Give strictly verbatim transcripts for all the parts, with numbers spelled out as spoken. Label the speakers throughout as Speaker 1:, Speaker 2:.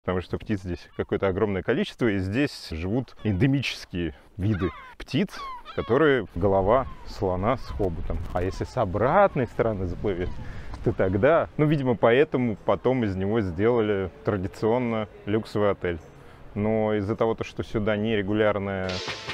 Speaker 1: Потому что птиц здесь какое-то огромное количество, и здесь живут эндемические виды птиц, которые голова слона с хоботом. А если с обратной стороны заплывет, то тогда, ну, видимо, поэтому потом из него сделали традиционно люксовый отель. Но из-за того, что сюда нерегулярная...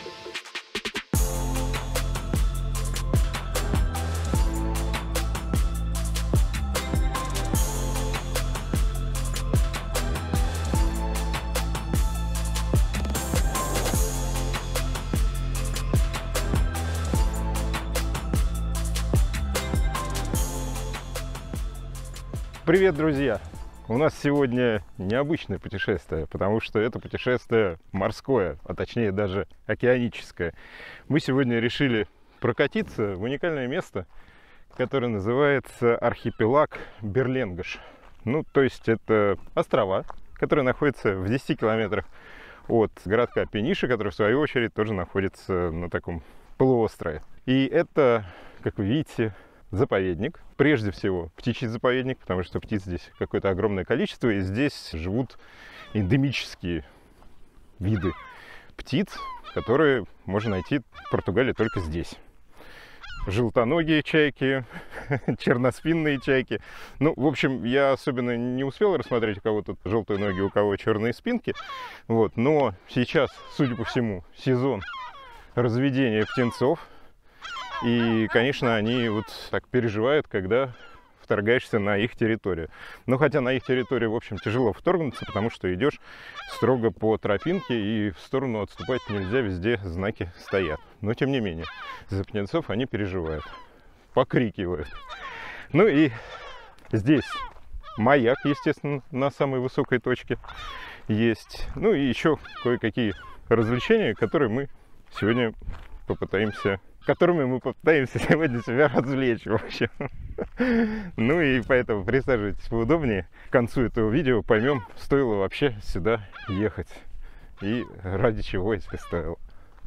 Speaker 1: Привет, друзья! У нас сегодня необычное путешествие, потому что это путешествие морское, а точнее даже океаническое. Мы сегодня решили прокатиться в уникальное место, которое называется архипелаг Берленгаш. Ну, то есть это острова, которые находятся в десяти километрах от городка Пениша, который в свою очередь тоже находится на таком полуострове. И это, как вы видите, заповедник. Прежде всего, птичий заповедник, потому что птиц здесь какое-то огромное количество, и здесь живут эндемические виды птиц, которые можно найти в Португалии только здесь. Желтоногие чайки, черноспинные чайки. Ну, в общем, я особенно не успел рассмотреть, у кого тут желтые ноги, у кого черные спинки. Вот. Но сейчас, судя по всему, сезон разведения птенцов. И, конечно, они вот так переживают, когда вторгаешься на их территорию. Но хотя на их территорию, в общем, тяжело вторгнуться, потому что идешь строго по тропинке, и в сторону отступать нельзя, везде знаки стоят. Но, тем не менее, за птенцов они переживают, покрикивают. Ну и здесь маяк, естественно, на самой высокой точке есть. Ну и еще кое-какие развлечения, которые мы сегодня попытаемся... которыми мы попытаемся сегодня себя развлечь, в общем. Ну и поэтому присаживайтесь поудобнее. К концу этого видео поймем, стоило вообще сюда ехать. И ради чего, если стоило.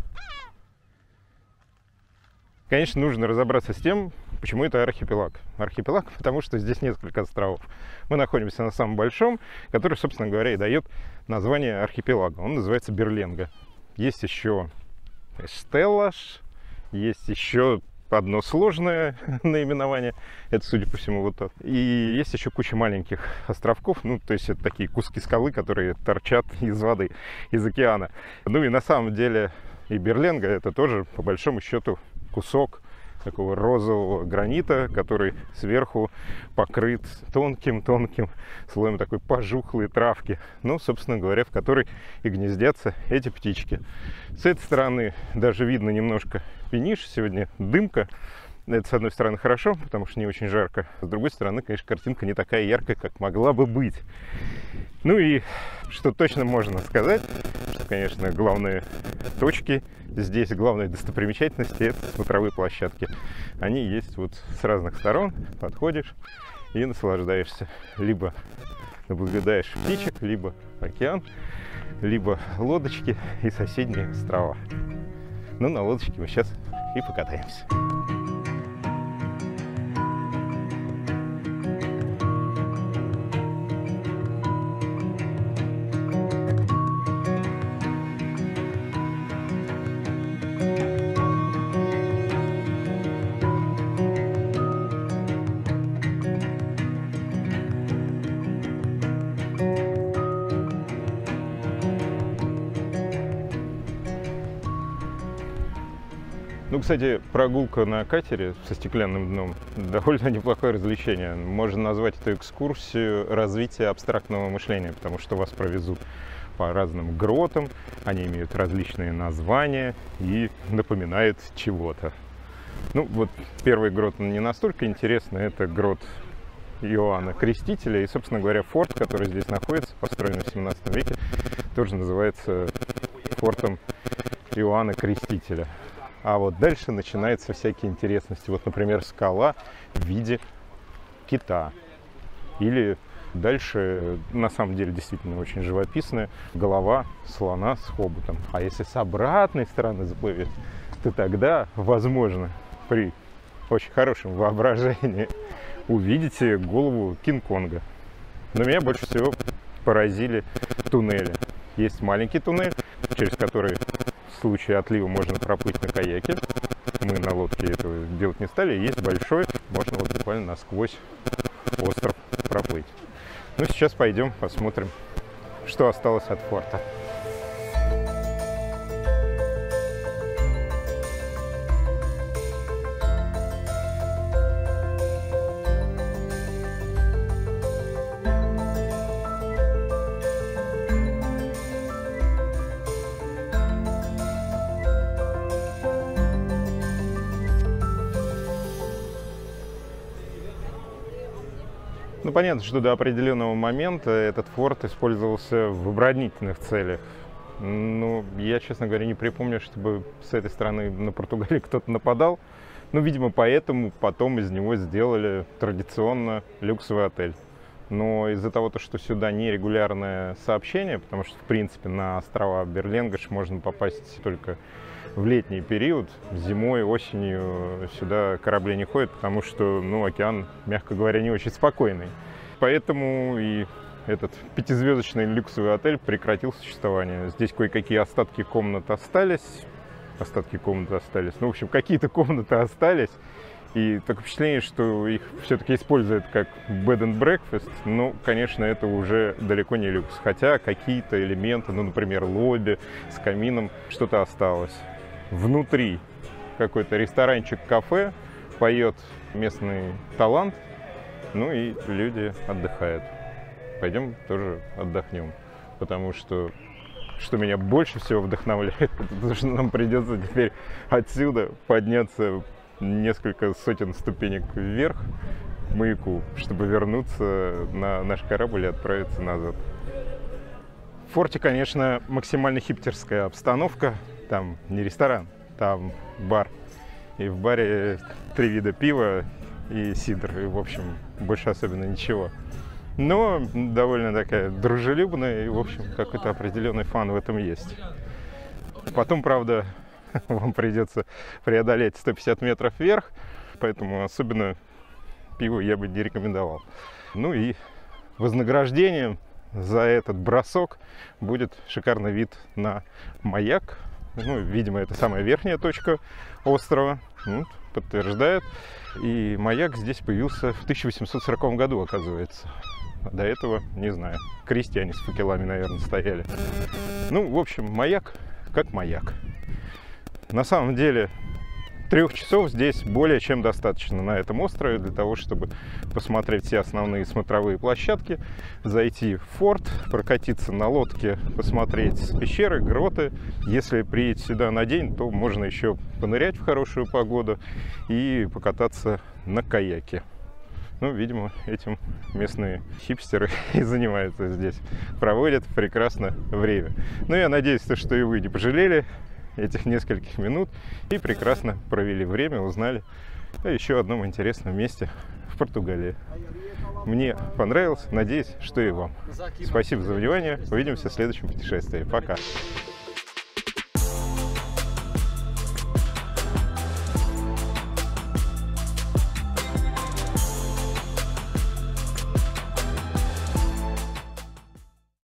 Speaker 1: Конечно, нужно разобраться с тем, почему это архипелаг. Архипелаг, потому что здесь несколько островов. Мы находимся на самом большом, который, собственно говоря, и дает название архипелага. Он называется Берленга. Есть еще Стеллаш. Есть еще одно сложное наименование, это, судя по всему, вот это. И есть еще куча маленьких островков, ну, то есть это такие куски скалы, которые торчат из воды, из океана. Ну и на самом деле и Берленга это тоже, по большому счету, кусок такого розового гранита, который сверху покрыт тонким-тонким слоем такой пожухлой травки, ну, собственно говоря, в которой и гнездятся эти птички. С этой стороны даже видно немножко Пениш, сегодня дымка. Это, с одной стороны, хорошо, потому что не очень жарко. С другой стороны, конечно, картинка не такая яркая, как могла бы быть. Ну и что точно можно сказать, что, конечно, главные точки здесь, главные достопримечательности — это смотровые площадки. Они есть вот с разных сторон, подходишь и наслаждаешься. Либо наблюдаешь птичек, либо океан, либо лодочки и соседние острова. Ну, на лодочке мы сейчас и покатаемся. Ну, кстати, прогулка на катере со стеклянным дном довольно неплохое развлечение. Можно назвать эту экскурсию развитие абстрактного мышления, потому что вас провезут по разным гротам, они имеют различные названия и напоминают чего-то. Ну, вот первый грот не настолько интересный, это грот Иоанна Крестителя, и, собственно говоря, форт, который здесь находится, построенный в семнадцатом веке, тоже называется фортом Иоанна Крестителя. А вот дальше начинаются всякие интересности. Вот, например, скала в виде кита. Или дальше, на самом деле, действительно очень живописная голова слона с хоботом. А если с обратной стороны заплывет, то тогда, возможно, при очень хорошем воображении увидите голову Кинг-Конга. Но меня больше всего поразили туннели. Есть маленький туннель, через который в случае отлива можно проплыть на каяке. Мы на лодке этого делать не стали. Есть большой, можно вот буквально насквозь остров проплыть. Ну, сейчас пойдем посмотрим, что осталось от форта. Ну, понятно, что до определенного момента этот форт использовался в оборонительных целях. Ну, я, честно говоря, не припомню, чтобы с этой стороны на Португалию кто-то нападал. Ну, видимо, поэтому потом из него сделали традиционно люксовый отель. Но из-за того, что сюда нерегулярное сообщение, потому что, в принципе, на острова Берленгаш можно попасть только в летний период, зимой, осенью сюда корабли не ходят, потому что, ну, океан, мягко говоря, не очень спокойный. Поэтому и этот пятизвездочный люксовый отель прекратил существование. Здесь кое-какие остатки комнат остались, остатки комнат остались, ну, в общем, какие-то комнаты остались, и такое впечатление, что их все-таки используют как bed and breakfast. Ну, конечно, это уже далеко не люкс, хотя какие-то элементы, ну, например, лобби с камином, что-то осталось. Внутри какой-то ресторанчик-кафе, поет местный талант, ну и люди отдыхают. Пойдем тоже отдохнем, потому что, что меня больше всего вдохновляет, это то, что нам придется теперь отсюда подняться несколько сотен ступенек вверх к маяку, чтобы вернуться на наш корабль и отправиться назад. В форте, конечно, максимально хипстерская обстановка. Там не ресторан, там бар. И в баре три вида пива и сидр. И, в общем, больше особенно ничего. Но довольно такая дружелюбная, и, в общем, какой-то определенный фан в этом есть. Потом, правда, вам придется преодолеть сто пятьдесят метров вверх, поэтому особенно пиво я бы не рекомендовал. Ну и вознаграждением за этот бросок будет шикарный вид на маяк. Ну, видимо, это самая верхняя точка острова, вот, подтверждает. И маяк здесь появился в тысяча восемьсот сороковом году, оказывается. А до этого, не знаю, крестьяне с факелами, наверное, стояли. Ну, в общем, маяк как маяк. На самом деле, трех часов здесь более чем достаточно на этом острове для того, чтобы посмотреть все основные смотровые площадки, зайти в форт, прокатиться на лодке, посмотреть пещеры, гроты. Если приедете сюда на день, то можно еще понырять в хорошую погоду и покататься на каяке. Ну, видимо, этим местные хипстеры и занимаются здесь, проводят прекрасно время. Ну, я надеюсь, что и вы не пожалели этих нескольких минут и прекрасно провели время, узнали о еще одном интересном месте в Португалии. Мне понравилось, надеюсь, что и вам. Спасибо за внимание, увидимся в следующем путешествии. Пока!